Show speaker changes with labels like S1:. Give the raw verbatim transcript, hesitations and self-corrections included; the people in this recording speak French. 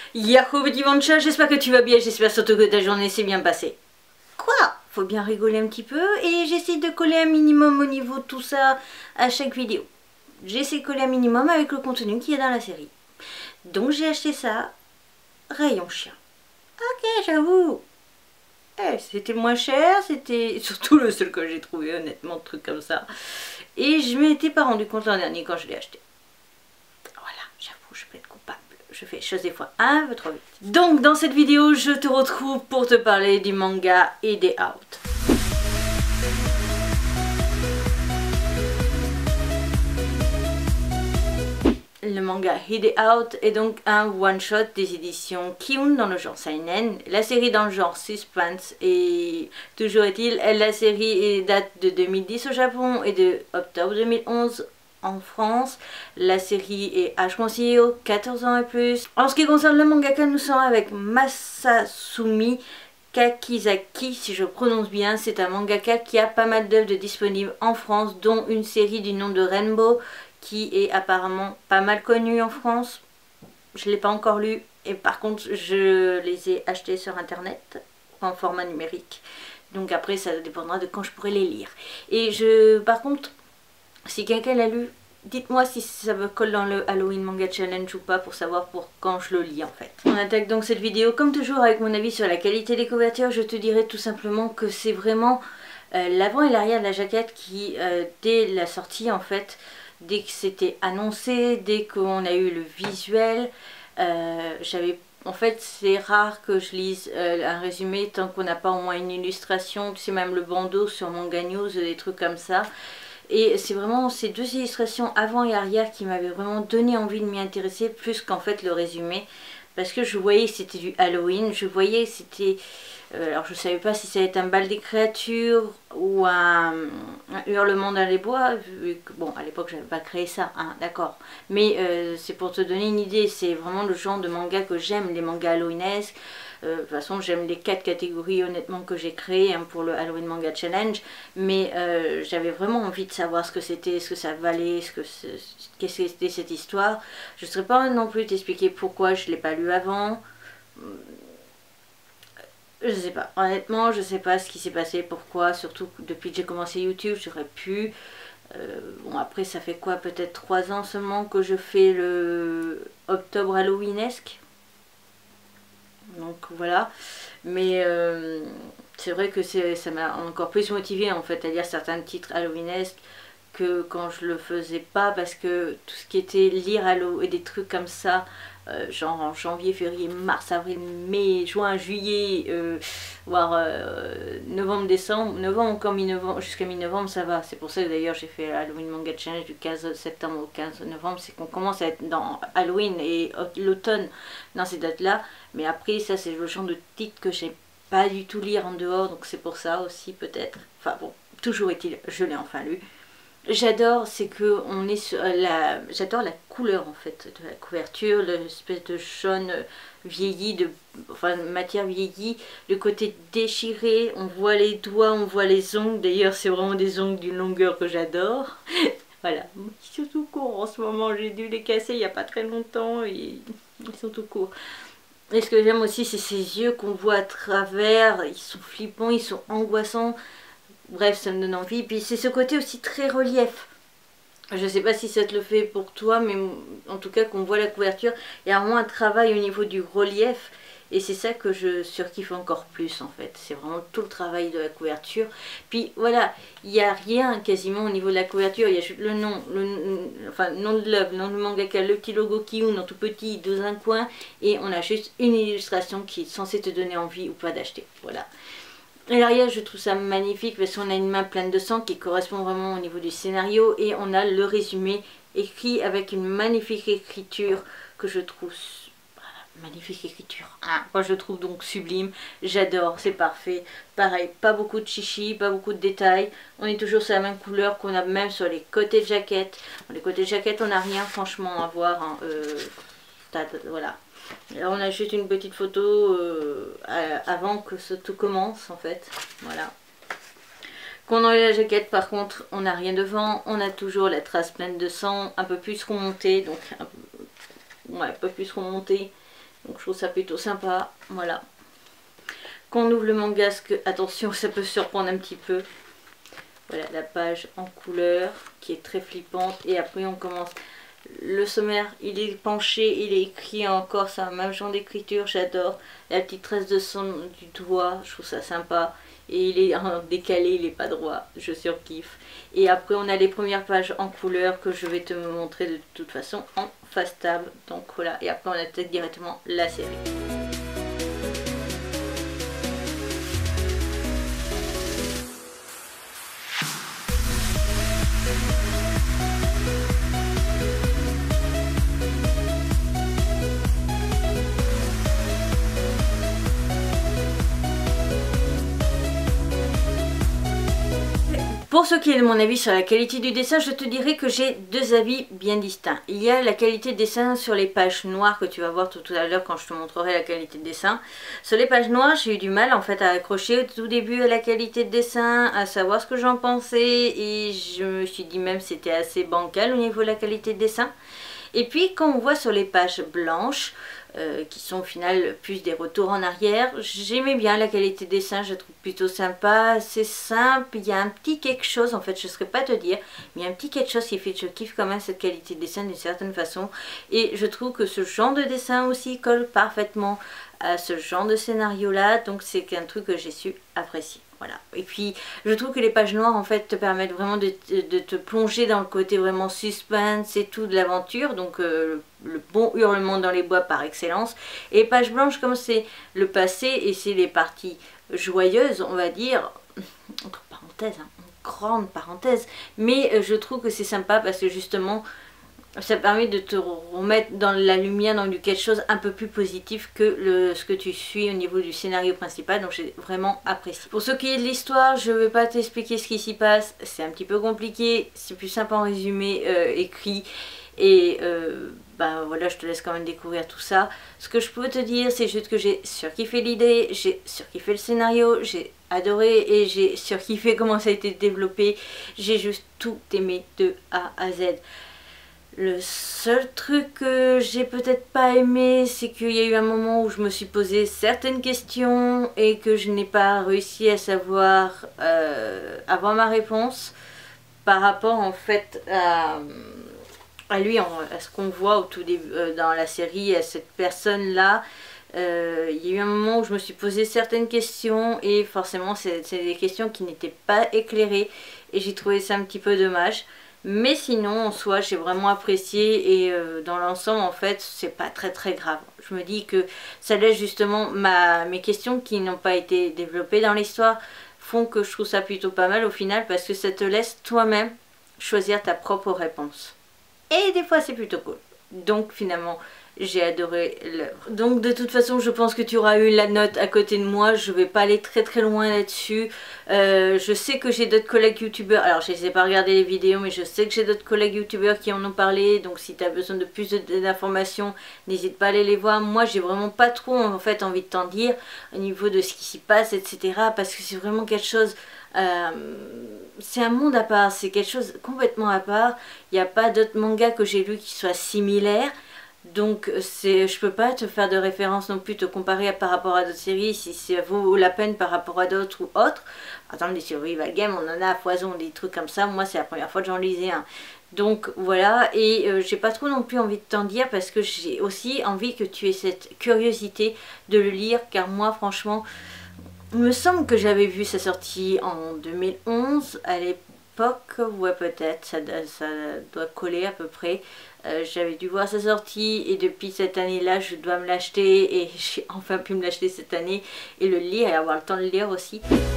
S1: Yahoo petit Vancha, j'espère que tu vas bien, j'espère surtout que ta journée s'est bien passée. Quoi? Faut bien rigoler un petit peu et j'essaie de coller un minimum au niveau de tout ça à chaque vidéo. J'essaie de coller un minimum avec le contenu qu'il y a dans la série. Donc j'ai acheté ça, rayon chien. Ok, j'avoue. Eh, c'était moins cher, c'était surtout le seul que j'ai trouvé honnêtement, de trucs comme ça. Et je m'étais pas rendu compte l'an dernier quand je l'ai acheté. Voilà, j'avoue, je peux être coupable. Je fais les choses des fois un peu trop vite. Donc dans cette vidéo, je te retrouve pour te parler du manga Hide Out. Le manga Hide Out est donc un one-shot des éditions Kiun dans le genre seinen, la série dans le genre suspense, et toujours est-il, la série date de deux mille dix au Japon et de octobre deux mille onze en France. La série est âge conseillé aux quatorze ans et plus. En ce qui concerne le mangaka, nous sommes avec Masasumi Kakizaki, si je prononce bien. C'est un mangaka qui a pas mal d'œuvres disponibles en France, dont une série du nom de Rainbow, qui est apparemment pas mal connue en France. Je ne l'ai pas encore lu, et par contre je les ai achetés sur internet en format numérique. Donc après ça dépendra de quand je pourrai les lire. Et je, par contre, si quelqu'un l'a lu, dites-moi si ça me colle dans le Halloween Manga Challenge ou pas, pour savoir pour quand je le lis en fait. On attaque donc cette vidéo comme toujours avec mon avis sur la qualité des couvertures. Je te dirais tout simplement que c'est vraiment euh, l'avant et l'arrière de la jaquette qui, euh, dès la sortie en fait, dès que c'était annoncé, dès qu'on a eu le visuel, euh, j'avais... En fait, c'est rare que je lise euh, un résumé tant qu'on n'a pas au moins une illustration. Tu sais, même le bandeau sur Manga News, des trucs comme ça. Et c'est vraiment ces deux illustrations avant et arrière qui m'avaient vraiment donné envie de m'y intéresser, plus qu'en fait le résumé. Parce que je voyais que c'était du Halloween, je voyais que c'était... Euh, alors je ne savais pas si ça allait être un bal des créatures ou un, un hurlement dans les bois. Vu que, bon, à l'époque j'avais pas créé ça, hein, d'accord. Mais euh, c'est pour te donner une idée, c'est vraiment le genre de manga que j'aime, les mangas halloweenesques. Euh, de toute façon, j'aime les quatre catégories honnêtement que j'ai créées, hein, pour le Halloween Manga Challenge. Mais euh, j'avais vraiment envie de savoir ce que c'était, ce que ça valait, ce que qu'est-ce que c'était cette histoire. Je ne saurais pas non plus t'expliquer pourquoi je ne l'ai pas lu avant. Je sais pas, honnêtement, je sais pas ce qui s'est passé, pourquoi, surtout depuis que j'ai commencé YouTube, j'aurais pu. Euh, bon, après, ça fait quoi, peut-être trois ans seulement que je fais le octobre Halloweenesque. Donc voilà, mais euh, c'est vrai que ça m'a encore plus motivé en fait à lire certains titres halloweenesques que quand je le faisais pas, parce que tout ce qui était lire Halloween et des trucs comme ça, euh, genre en janvier, février, mars, avril, mai, juin, juillet, euh, voire euh, novembre, décembre, novembre comme mi-novembre, jusqu'à mi-novembre ça va. C'est pour ça que d'ailleurs j'ai fait Halloween Manga Challenge du quinze septembre au quinze novembre, c'est qu'on commence à être dans Halloween et l'automne dans ces dates là. Mais après ça c'est le genre de titre que j'aime pas du tout lire en dehors, donc c'est pour ça aussi peut-être. Enfin bon, toujours est-il, je l'ai enfin lu. J'adore, c'est que on est sur la, j'adore la couleur en fait de la couverture, l'espèce de jaune vieilli, de, enfin matière vieillie, le côté déchiré, on voit les doigts, on voit les ongles. D'ailleurs, c'est vraiment des ongles d'une longueur que j'adore. Voilà, ils sont tout courts en ce moment, j'ai dû les casser il n'y a pas très longtemps et ils sont tout courts. Et ce que j'aime aussi, c'est ces yeux qu'on voit à travers, ils sont flippants, ils sont angoissants. Bref, ça me donne envie. Puis c'est ce côté aussi très relief. Je sais pas si ça te le fait pour toi, mais en tout cas, qu'on voit la couverture, il y a vraiment un travail au niveau du relief. Et c'est ça que je surkiffe encore plus en fait. C'est vraiment tout le travail de la couverture. Puis voilà, il n'y a rien quasiment au niveau de la couverture. Il y a juste le nom, le, enfin, le nom de l'œuvre, le nom du mangaka, le petit logo Kiun en tout petit dans un coin. Et on a juste une illustration qui est censée te donner envie ou pas d'acheter. Voilà. Et l'arrière, je trouve ça magnifique parce qu'on a une main pleine de sang qui correspond vraiment au niveau du scénario, et on a le résumé écrit avec une magnifique écriture que je trouve... Voilà, magnifique écriture. Ah, moi je trouve donc sublime, j'adore, c'est parfait. Pareil, pas beaucoup de chichi, pas beaucoup de détails. On est toujours sur la même couleur qu'on a même sur les côtés de jaquette. Les côtés de jaquette, on n'a rien franchement à voir, hein. euh, voilà. Là on a juste une petite photo euh, avant que ce tout commence en fait, voilà. Quand on enlève la jaquette par contre, on n'a rien devant, on a toujours la trace pleine de sang, un peu plus remontée, donc un peu, ouais, un peu plus remontée. Donc je trouve ça plutôt sympa, voilà. Quand on ouvre le manga, que, attention, ça peut surprendre un petit peu. Voilà la page en couleur qui est très flippante. Et après on commence. Le sommaire, il est penché, il est écrit encore, c'est un même genre d'écriture, j'adore. La petite tresse de son du doigt, je trouve ça sympa. Et il est en décalé, il n'est pas droit, je surkiffe. Et après on a les premières pages en couleur que je vais te montrer de toute façon en face table. Donc voilà, et après on attaque directement la série. Pour ce qui est de mon avis sur la qualité du dessin, je te dirais que j'ai deux avis bien distincts. Il y a la qualité de dessin sur les pages noires que tu vas voir tout, tout à l'heure quand je te montrerai la qualité de dessin. Sur les pages noires, j'ai eu du mal en fait à accrocher au tout début à la qualité de dessin, à savoir ce que j'en pensais et je me suis dit même c'était assez bancal au niveau de la qualité de dessin. Et puis quand on voit sur les pages blanches, Euh, qui sont au final plus des retours en arrière. J'aimais bien la qualité de dessin, je la trouve plutôt sympa, c'est simple, il y a un petit quelque chose, en fait je ne saurais pas te dire, mais il y a un petit quelque chose qui fait que je kiffe quand même cette qualité de dessin d'une certaine façon, et je trouve que ce genre de dessin aussi colle parfaitement à ce genre de scénario là, donc c'est un truc que j'ai su apprécier. Voilà. Et puis je trouve que les pages noires en fait te permettent vraiment de, de, de te plonger dans le côté vraiment suspense et tout de l'aventure, donc euh, le, le bon hurlement dans les bois par excellence. Et les pages blanches comme c'est le passé et c'est les parties joyeuses on va dire, entre parenthèses, hein, une grande parenthèse, mais euh, je trouve que c'est sympa parce que justement ça permet de te remettre dans la lumière, dans quelque chose un peu plus positif que le, ce que tu suis au niveau du scénario principal. Donc j'ai vraiment apprécié. Pour ce qui est de l'histoire, je ne vais pas t'expliquer ce qui s'y passe. C'est un petit peu compliqué. C'est plus simple en résumé euh, écrit. Et euh, ben voilà, je te laisse quand même découvrir tout ça. Ce que je peux te dire, c'est juste que j'ai surkiffé l'idée, j'ai surkiffé le scénario, j'ai adoré et j'ai surkiffé comment ça a été développé. J'ai juste tout aimé de A à Z. Le seul truc que j'ai peut-être pas aimé, c'est qu'il y a eu un moment où je me suis posé certaines questions et que je n'ai pas réussi à savoir euh, avoir ma réponse par rapport en fait à, à lui, à ce qu'on voit au tout début euh, dans la série, à cette personne-là. Euh, il y a eu un moment où je me suis posé certaines questions et forcément c'est des questions qui n'étaient pas éclairées et j'ai trouvé ça un petit peu dommage. Mais sinon, en soi, j'ai vraiment apprécié et euh, dans l'ensemble, en fait, c'est pas très très grave. Je me dis que ça laisse justement ma, mes questions qui n'ont pas été développées dans l'histoire font que je trouve ça plutôt pas mal au final parce que ça te laisse toi-même choisir ta propre réponse. Et des fois, c'est plutôt cool. Donc finalement, j'ai adoré l'œuvre. Donc de toute façon, je pense que tu auras eu la note à côté de moi. Je vais pas aller très très loin là-dessus. Euh, je sais que j'ai d'autres collègues youtubeurs. Alors je ne sais pas regarder les vidéos, mais je sais que j'ai d'autres collègues youtubeurs qui en ont parlé. Donc si tu as besoin de plus d'informations, n'hésite pas à aller les voir. Moi, j'ai vraiment pas trop en fait envie de t'en dire au niveau de ce qui s'y passe, et cetera. Parce que c'est vraiment quelque chose... Euh, c'est un monde à part. C'est quelque chose complètement à part. Il n'y a pas d'autres mangas que j'ai lus qui soient similaires. Donc c'est, je peux pas te faire de référence non plus, te comparer par rapport à d'autres séries, si ça vaut la peine par rapport à d'autres ou autres. Attends, des survival games, on en a à foison, des trucs comme ça. Moi, c'est la première fois que j'en lisais un. Donc voilà, et euh, j'ai pas trop non plus envie de t'en dire parce que j'ai aussi envie que tu aies cette curiosité de le lire, car moi, franchement, il me semble que j'avais vu sa sortie en deux mille onze à l'époque. Ouais, peut-être, ça, ça doit coller à peu près. Euh, j'avais dû voir sa sortie et depuis cette année-là, je dois me l'acheter et j'ai enfin pu me l'acheter cette année et le lire et avoir le temps de le lire aussi.